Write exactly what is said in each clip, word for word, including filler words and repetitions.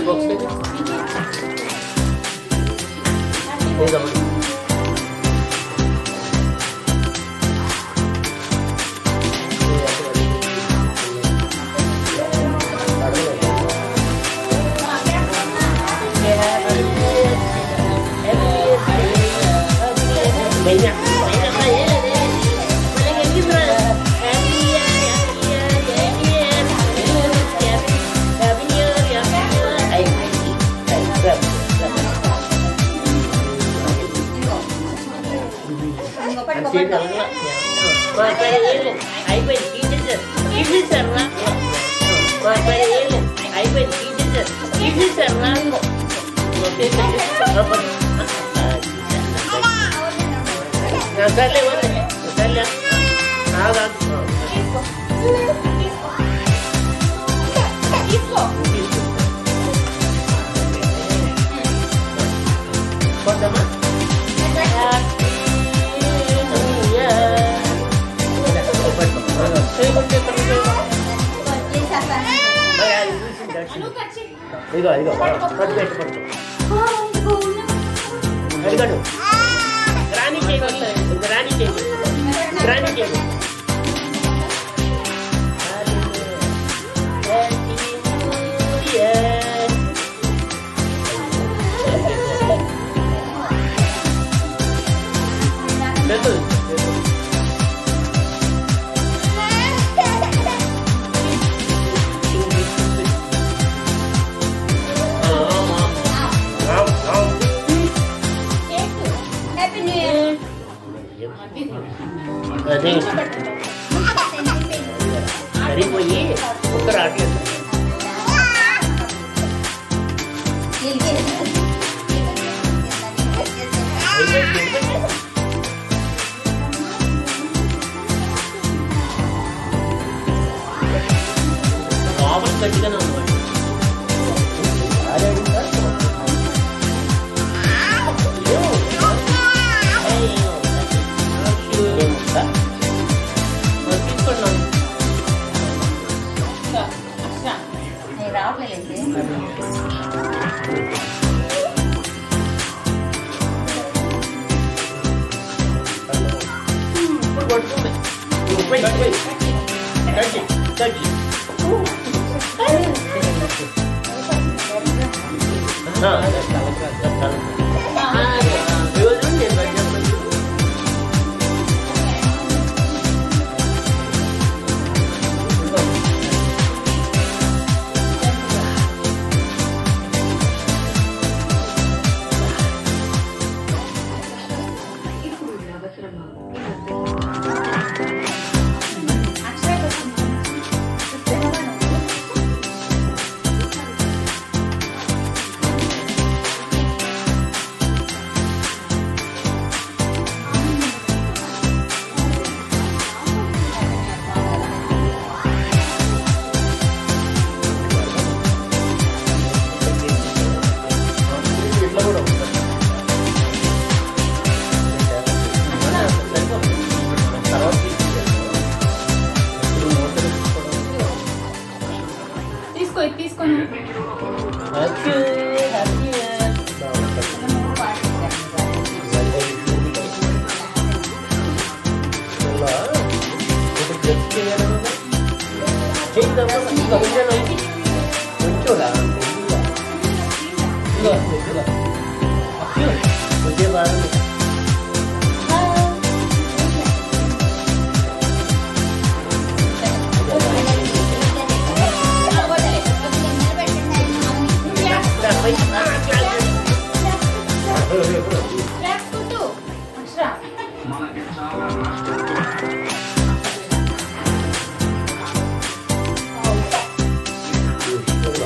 box aja. Ini sama. Banyak, banyak lah ya. Banyak yang gitu lah. Happy year, happy year, happy year, happy year, happy year, happy year. Ayo, ayo, ayo, grab, grab. Masih ada lah. Bapak ini, ayo ben ini sir, ini sir lah. Bapak ini, ayo ben ini sir, ini sir lah. Bapak ini apa? Nasale wala, nasale. Aga. Disco. Kota mana? Igo, igo. Padu petu padu. Adigadu. Granny cake వస్తాయి. Granny cake. Granny cake. Betul. Jadi, dari boye, bukan lagi. Awal kerja kan awal. Ada di sana. Wait, wait. Touch it, touch it. Ah, that's how that's how. Ah, we will do it, but just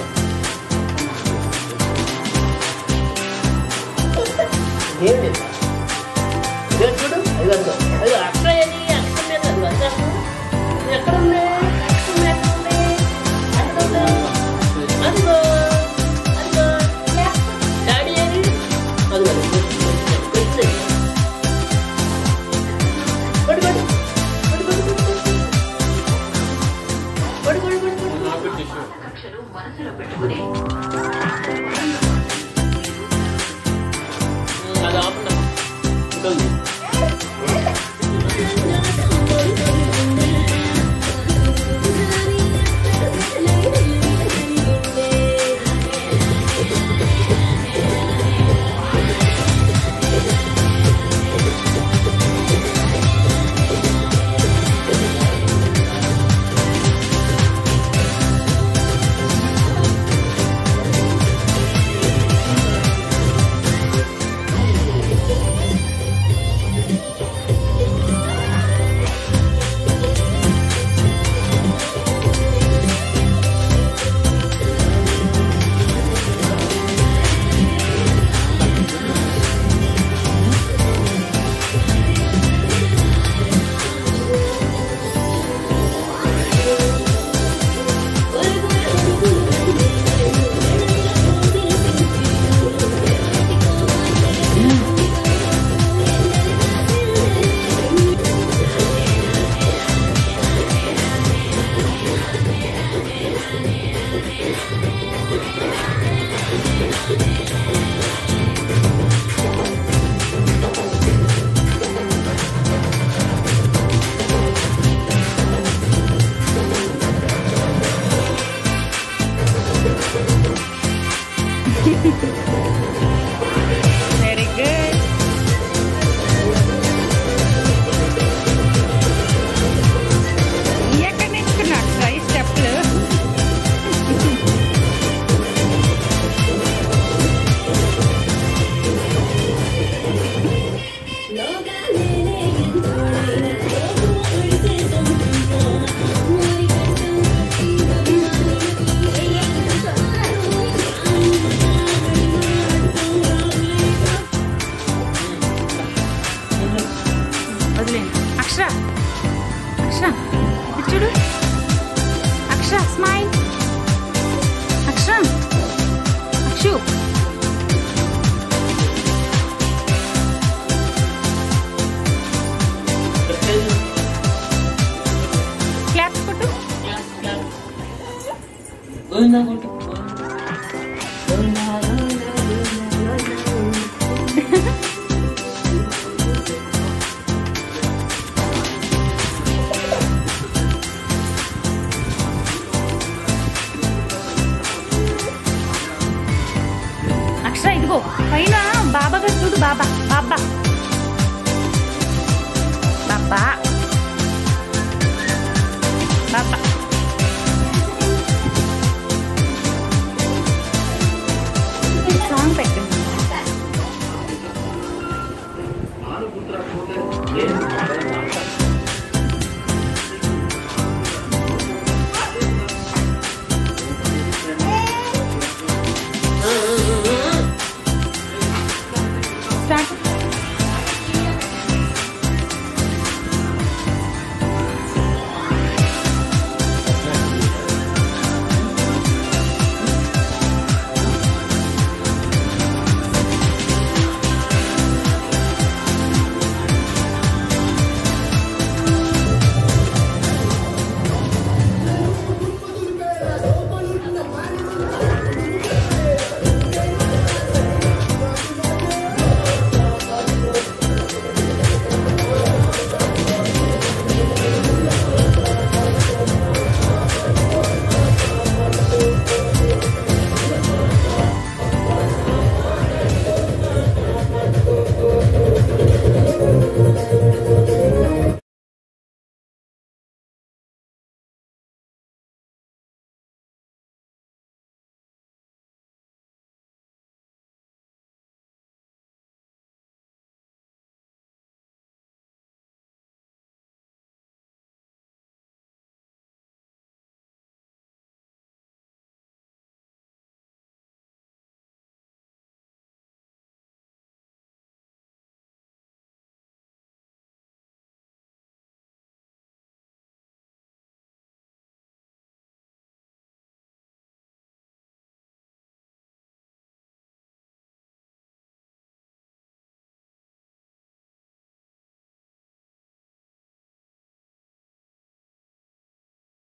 Here it is. అక్షర అక్షర ఇటు చూడు. అక్షర smile. అక్షర Akshu claps కొట్టు. అక్షర ఇదిగో పైన బాబా గారు చూడు. బాబా బాబా బాబా బాబా